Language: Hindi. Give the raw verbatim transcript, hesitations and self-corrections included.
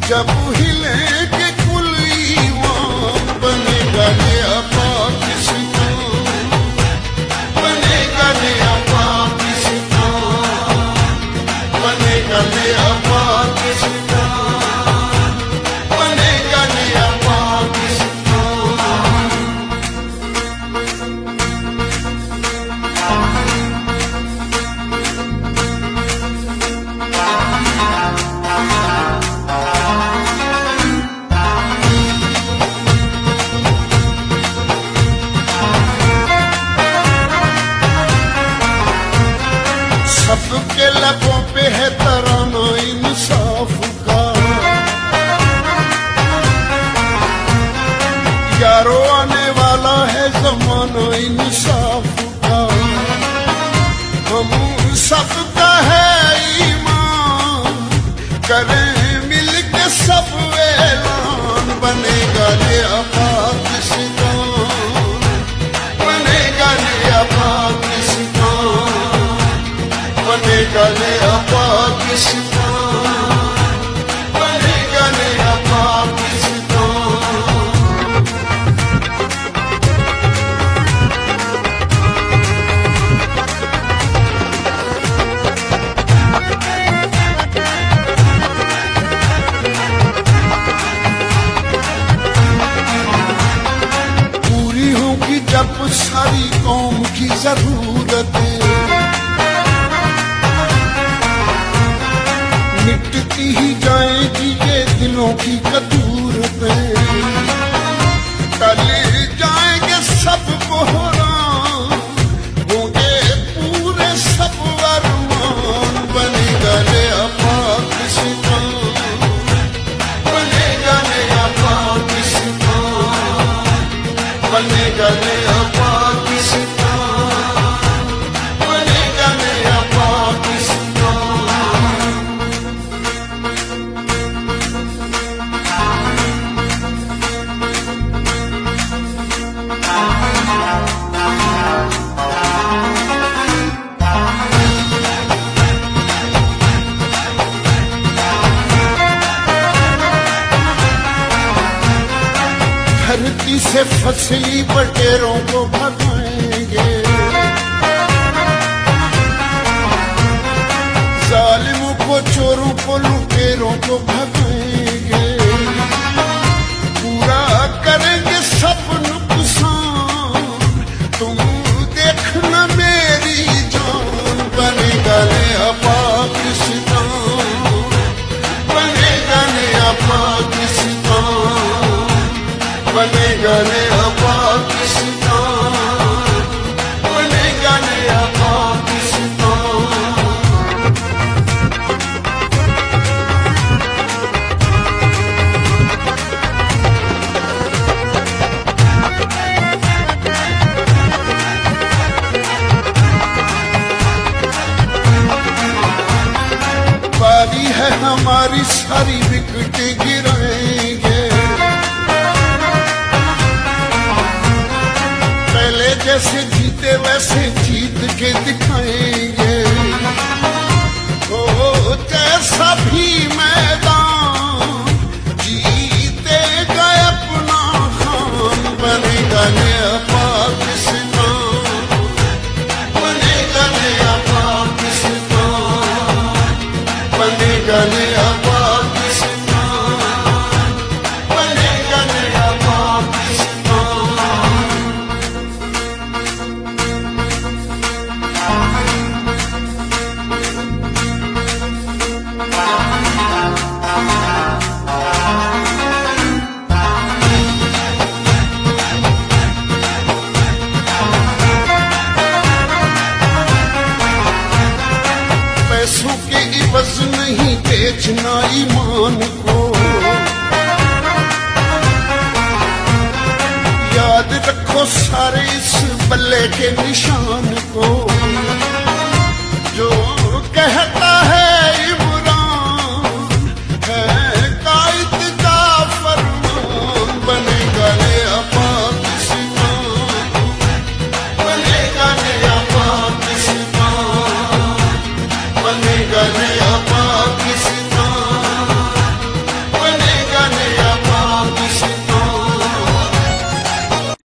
जब हिलेंगे कुल ईमान बनेगा नया पाकिस्तान, बनेगा नया पाकिस्तान, बनेगा नया पाकिस्तान, बनेगा नया पाकिस्तान। सबके लबों पे है तराना इंसाफ का, यारो आने वाला है जमाना इंसाफ का। हम सबका है ईमान, करें मिलके सब ऐलान, बनेगा नया पाकिस्तान, बनेगा नया पाकिस्तान, बनेगा नया पाकिस्तान, बनेगा नया पाकिस्तान। पूरी होगी जब सारी कौम की जरूरतें, मिटती ही जाएगी ये दिलों की कदूरतें, टले जाएंगे सब कोहराम, होंगे पूरे सब अरमान, बनेगा नया पाकिस्तान, बनेगा नया पाकिस्तान, बनेगा नया पाकिस्तान, बनेगा नया पाकिस्तान। धरती से फसली बटेरों को भगाएंगे, जालिमों को चोरों को लुटेरों को भगाएंगे, पूरा करेंगे सब नुकसान, तुम देखना मेरी जान, बनेगा नया पाकिस्तान, बनेगा नया पाकिस्तान, बनेगा नया पाकिस्तान, बनेगा नया पाकिस्तान। बारी है हमारी, सारी विकेटें गिराएंगे, जैसे जीते वैसे जीत के दिखाएंगे, ओ जैसा भी मैदान जीतेगा अपना खान, बनेगा नया पाकिस्तान, बनेगा नया पाकिस्तान, बनेगा नया पाकिस्तान, बनेगा नया पाकिस्तान। पैसों के इवज नहीं बेचना ईमान को, याद रखो सारे इस बल्ले के निशान को, जो कहता है इमरान है कायद का फरमान, बनेगा नया पाकिस्तान, बनेगा नया पाकिस्तान, बनेगा नया